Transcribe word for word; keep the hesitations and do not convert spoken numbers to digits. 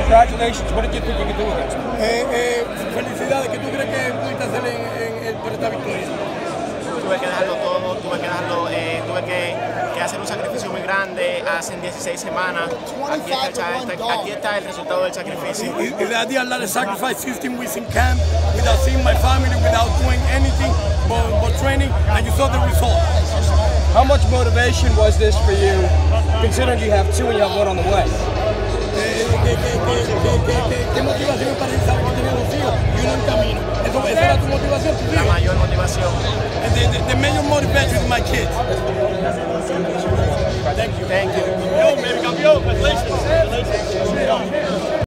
Congratulations. What did you think you could do against him? Eh, eh, felicidades. ¿Qué tú crees que pudiste hacer en, en, en, por esta victoria? Tuve que dejarlo todo, tuve que dejarlo, eh, tuve que, que hacer un sacrificio muy grande hace dieciséis semanas. Aquí está, el, aquí está el resultado del sacrificio. I, I did a lot of sacrifice, sixteen weeks in camp, without seeing my family, without doing anything but, but training, and you saw the result. How much motivation was this for you, considering you have two and you have one on the way? Eh, ¿Qué, qué, qué, qué, qué, qué, qué motivación para él saber que tenía dos hijos y uno en camino? Eso, ¿Esa era tu motivación? ¿Tu La mayor motivación. The, the, the major motivation is my kids. Thank you. Thank you. Campeón, baby, campeón. Congratulations. Congratulations.